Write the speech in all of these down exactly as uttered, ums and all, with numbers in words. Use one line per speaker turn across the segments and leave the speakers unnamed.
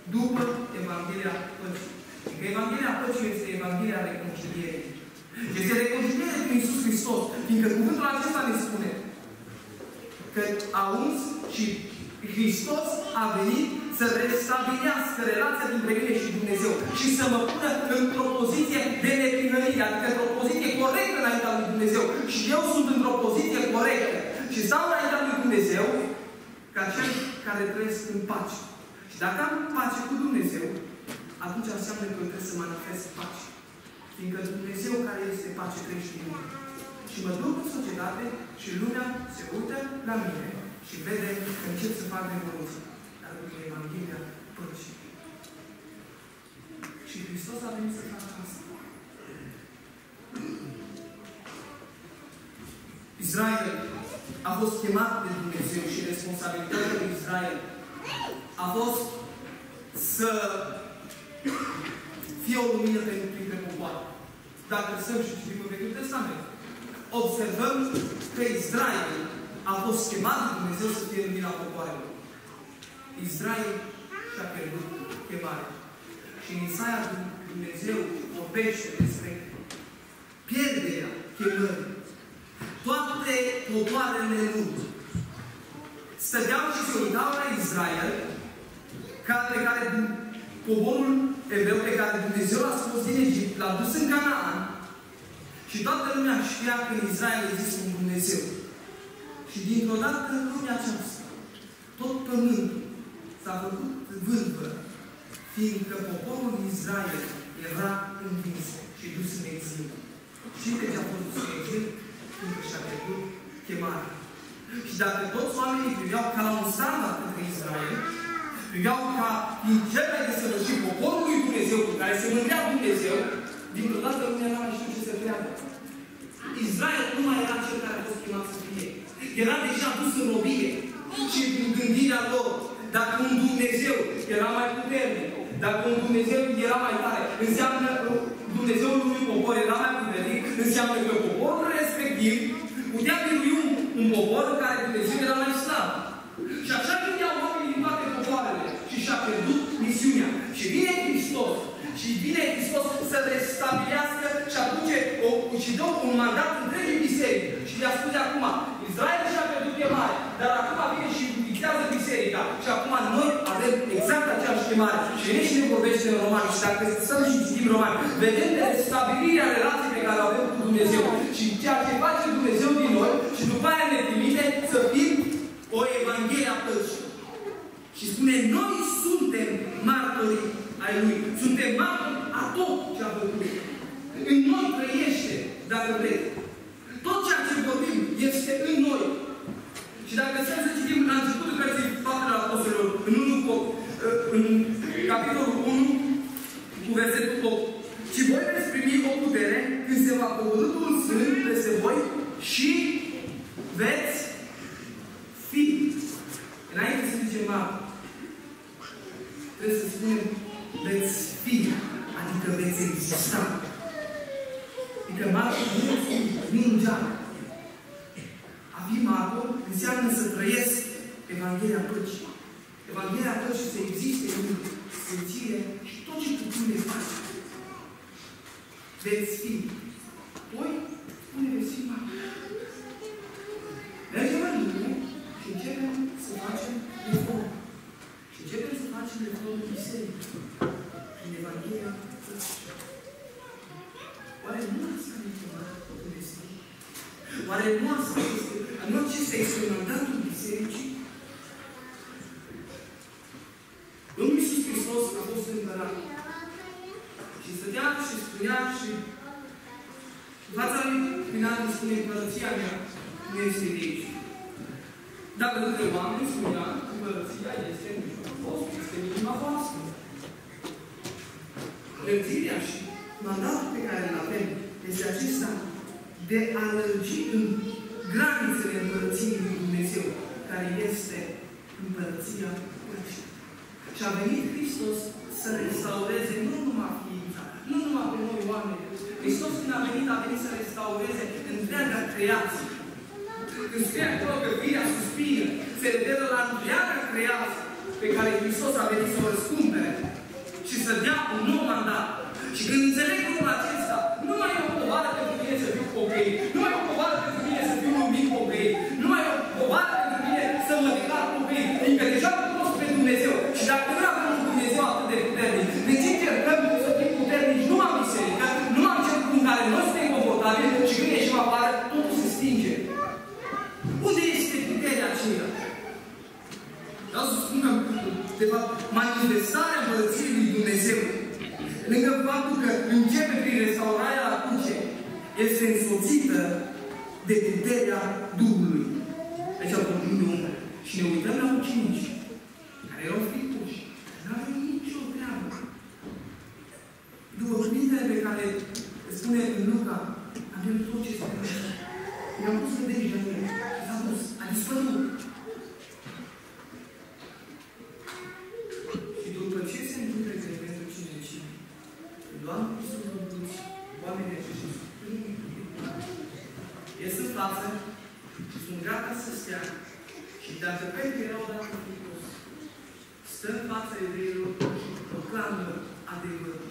după Evanghelia Păcii. Că Evanghelia Păcii este Evanghelia reconcilierii. Este reconcilierea prin Iisus Hristos. Fiindcă cuvântul acesta ne spune că auzi și Hristos a venit să restabilească relația dintre mine și Dumnezeu și să mă pună într-o poziție de neprihănire, adică într-o poziție corectă înaintea lui Dumnezeu. Și eu sunt într-o poziție corectă. Și stau înaintea lui Dumnezeu ca cel care trăiesc în pace. Și dacă am pace cu Dumnezeu, atunci înseamnă că eu trebuie să manifest pace. Fiindcă Dumnezeu care este pace trăiește în mine. Și mă duc în societate și lumea se uită la mine și vede că încep să fac revoluție. Dar după Evanghelia Păcii. Și Hristos a venit să facă asta. Israel a fost chemat de Dumnezeu și responsabilitatea lui Israel a fost să fie o lumină pentru printre popoare. Dacă stăm și citim în Vechiul Testament, observăm că Israel a fost chemat de Dumnezeu să fie lumina popoarelor. Israel și-a pierdut chemarea. Și în Isaia Dumnezeu vorbește despre pierderea chemării. Toate popoarele lui stăteau și se uitau la Israel, pe care poporul evreu pe care Dumnezeu l-a scos din Egipt, l-a dus în Canaan și toată lumea știa că în Israel există un Dumnezeu. Și dintr-o dată în lumea aceasta, tot pământul s-a făcut vâlvă, fiindcă poporul Israel era învins și dus în exil. Și de ce a fost dus în exil? Fiindcă și-a pierdut chemarea. Și dacă toți oamenii priveau ca la un standard către Israel, priveau ca din cel mai desăvârșit poporul lui Dumnezeu, cu care se mândrea Dumnezeu, dintr-o dată lumea nu mai știu ce să creadă. Israel nu mai era cel care a fost chemat să fie. Era deja dus în robie. Și în gândirea lor, dacă un Dumnezeu era mai puternic, dacă un Dumnezeu era mai tare, înseamnă Dumnezeul unui popor era mai puternic, înseamnă că poporul respectiv putea birui un, un popor în care Dumnezeu era mai slab. Și așa gândeau oamenii din toate popoarele și și-a pierdut misiunea. Și vine Hristos și vine Hristos să restabilească și aduce o, și dă un mandat întregii biserici. Și le-a spus de acum, Israel și-a pierdut chemare, dar acum vine și dictează biserica. Și acum noi avem exact aceeași chemare. Și vine și ne vorbește în Romani. Și dacă stăm și citim Romani, vedem de stabilirea relației pe care o avem cu Dumnezeu. Și ceea ce face Dumnezeu din noi și după aia ne trimite să fim o Evanghelie a Păcii. Și spune, noi suntem martorii ai Lui. Suntem martori a tot ce a făcut. În noi trăiește, dacă vreți. Tot ceea ce vorbim este în noi. Și dacă stăm să citim la începutul cărții Faptele Apostolilor, în, în capitolul unu, cu versetul opt. Și voi veți primi o putere când se va coborî Duhul Sfânt peste voi și veți fi. Înainte să zicem martori, trebuie să spunem veți fi, adică veți exista. Adică martori nu nu în geam. A fi martor înseamnă să trăiesc Evanghelia Păcii. Evanghelia Păcii să existe în sfințire și tot ce putem de face. Veți fi. Apoi, spune veți fi martori. Mergem în lume și începem să facem reformă. Și începem să facem reformă în biserică. În Evanghelia Păcii. Oare nu asta ne chema Dumnezeu? Oare nu asta este, nu acesta este mandatul bisericii? Domnul Iisus Hristos a fost împărat. Și stătea și spunea și în fața lui Pilat îi spune, împărăția mea nu este de aici. Dacă între oameni spunea, împărăția este în mijlocul vostru, este în inima voastră. Lățirea și mandatul pe care îl avem este acesta de a lărgi în granițele împărăției lui Dumnezeu, care este împărăția Păcii. Și a venit Hristos să restaureze nu numai ființa, nu numai pe noi oameni. Hristos când a venit, a venit să restaureze întreaga creație. Când scrie acolo că firea suspină, se referă la întreaga creație pe care Hristos a venit să o răscumpere. manifestarea Împărăției lui Dumnezeu, lângă faptul că începe prin restaurarea la cruce, este însoțită de puterea Duhului. Aici vorbim de umbră. Și ne uităm la ucenici, care erau fricoși, nu aveau nicio treabă. După cuvintele pe care spune în Luca, avem tot ce se întâmplă. I-am pus în deja în el. S-a dus. A dispărut. Și după ce se întâmplă pentru cine cine, Doamne Iisus Hristos, oamenii aceștia sunt plini de curaj. Ies în față și sunt gata să stea. Și dacă Petru era odată fricos, stă în fața evreilor și proclamă adevărul.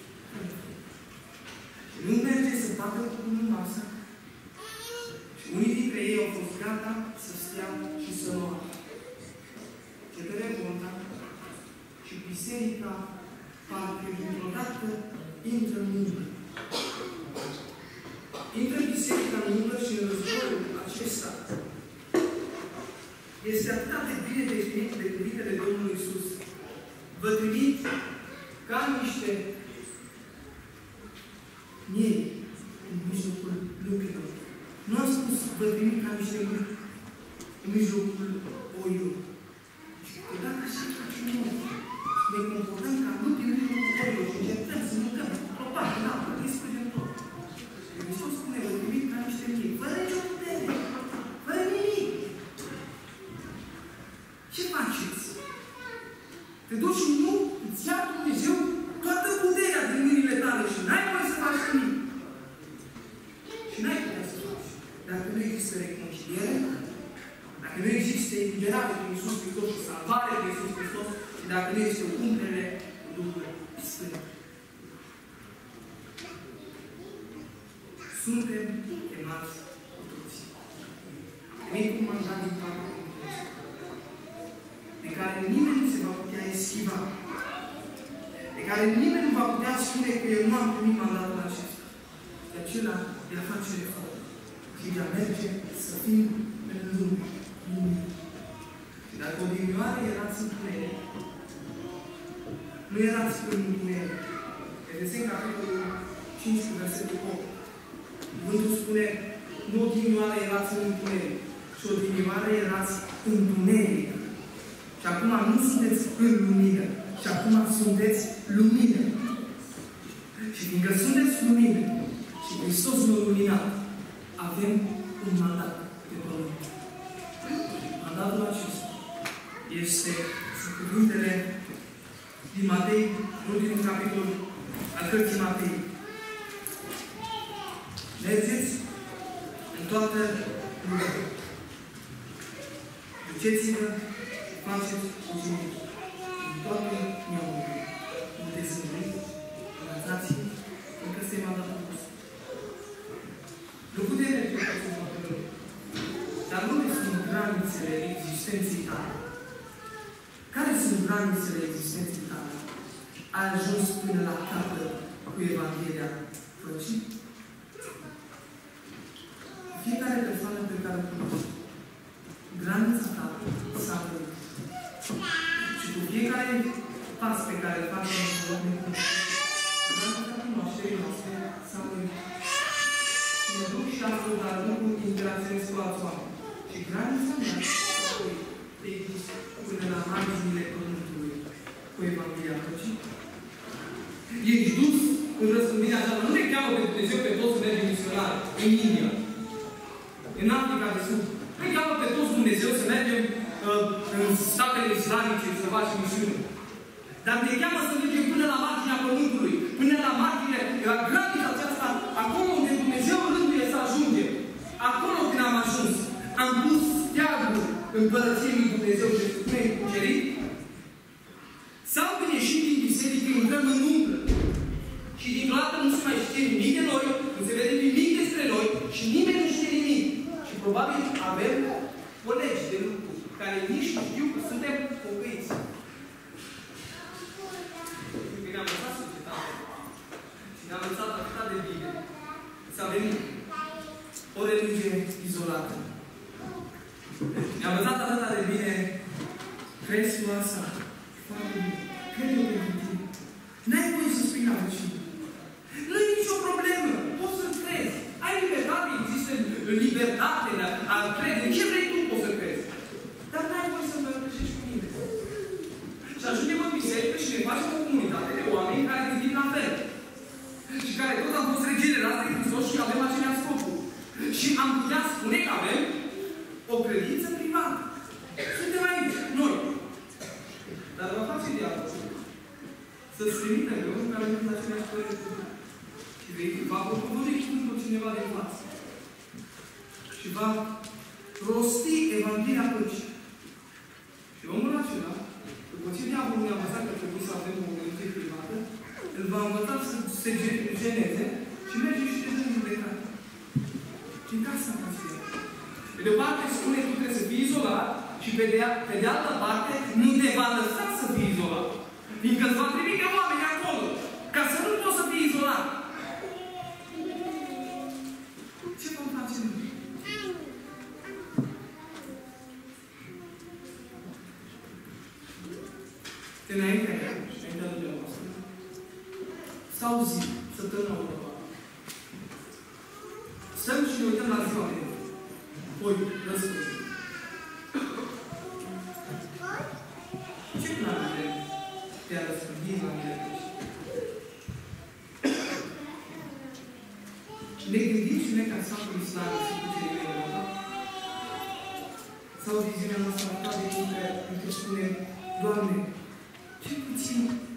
Nu merge să facă lucrul în masă. Și unii dintre ei au fost gata să stea și să moară. Ce te revolta și biserica parcă dintr-o dată intră în umbră. Intră biserica în umbră și în războiul acesta este atât de bine definit de cuvintele Domnului Iisus. Vă trimit ca niște miei în mijlocul lupilor. Nu am spus vă trimit ca niște lupi în mijlocul oilor. Și că dacă așa facem noi, ne comportăm ca lupi în mijlocul oilor și încercăm să mâncăm o parte în apă, îi spunem tot. Hristos spune, vă trimit ca niște miei, fără nicio putere, fără nimic. Ce faceți? Te duci și nu îți ia Dumnezeu toată puterea din mâinile tale și n-ai voie să faci nimic. Și n-ai putea să faci. Dacă nu există reconciliere, dacă nu există eliberare prin Iisus Hristos și salvare prin Iisus Hristos, și dacă nu este umplere cu Duhul Sfânt. Suntem chemați cu toții. Primim un mandat din partea lui Dumnezeu, de care nimeni nu se va putea eschiva, de care nimeni nu va putea spune că eu nu am primit mandatul acesta. De acela de a face reformă și de a merge să fim în lume. Și dacă odinioară erați în tuneric, nu erați în tuneric. Vedeți în capitolul cinci, versetul opt. Cuvântul spune, nu odinioară erați în tuneric, și odinioară erați în tuneric. Și acum nu sunteți în lumină. Și acum sunteți lumină. Și fiindcă sunteți lumină și Hristos ne-a luminat, avem un mandat de pământ. Mandatul acesta este sub cuvintele din Matei, în ultimul capitol al cărții Matei. Mergeți în toată lumea. Duceți-vă, faceți ucenici în toate neamurile. Unde sunt voi, învățați-i, încă este mandatul vostru. Nu putem merge ca să facă rău. Dar unde sunt granițele existenței tale? Care sunt granițele existenței tale? Ai ajuns până la capăt cu Evanghelia Păcii? Fiecare persoană pe care o cunoști, granița ta s-a părut. Și cu fiecare pas pe care îl facem în loc necunoscut, granița cunoașterii noastre s-a părut. Și mă duc și astfel, dar nu cum interacționez cu alți oameni. Și granița mea s-a părut. Te dus până la marginile pământului cu Evanghelia Păcii. Ești dus în răspândirea aceasta. Nu ne cheamă pe Dumnezeu pe toți să mergem misionari în India, în Africa de Sud. Nu ne cheamă pe toți Dumnezeu să mergem uh, în statele islamice să facem misiuni. Dar ne cheamă să mergem până la marginea pământului, până la marginea, la granița aceasta, acolo unde Dumnezeu rânduie să ajungem. Acolo când am ajuns, am pus steagul Împărăției lui Dumnezeu și spune în cucerit, sau când ieșim din biserică, intrăm în umbră. Și dintr-o dată nu se mai știe nimic de noi, nu se vede nimic despre noi și nimeni nu știe nimic. Și probabil avem colegi de lucru care nici nu știu că suntem pocăiți. Când ne-am lăsat societatea și ne-am lăsat atât de bine să avem o religie izolată. Ne-am lăsat atât de bine creșul asta. Foarte bine. Și am putea spune că avem o credință privată. Suntem aici, noi. Dar va face diavolul să-ți trimită pe unul care nu aceleași păreri. Și vei va propovădui cuvântul cineva de față. Și va rosti Evanghelia păcii. Și omul acela, după ce diavolul ne-a învățat că trebuie să avem o gândire privată, îl va învăța să se geneze și merge și de unul de care. Și în casa aceea. Pe de o parte spune că trebuie să fii izolat și pe de, pe de altă parte nu te va lăsa să fii izolat. Fiindcă îți va trimite oameni acolo, ca să nu poți să fii izolat. Ce vom face noi? Înaintea aia, și înaintea dumneavoastră, s-au zi, săptămâna următoare. Stăm și ne uităm la ziua de ieri. Apoi, răspunde. Ce plan avem de a răspândi la mine? Ne gândim și ne ca satul islam și cu cele mele urmă? Sau viziunea noastră atât de mică, încât spune, Doamne, ce puțin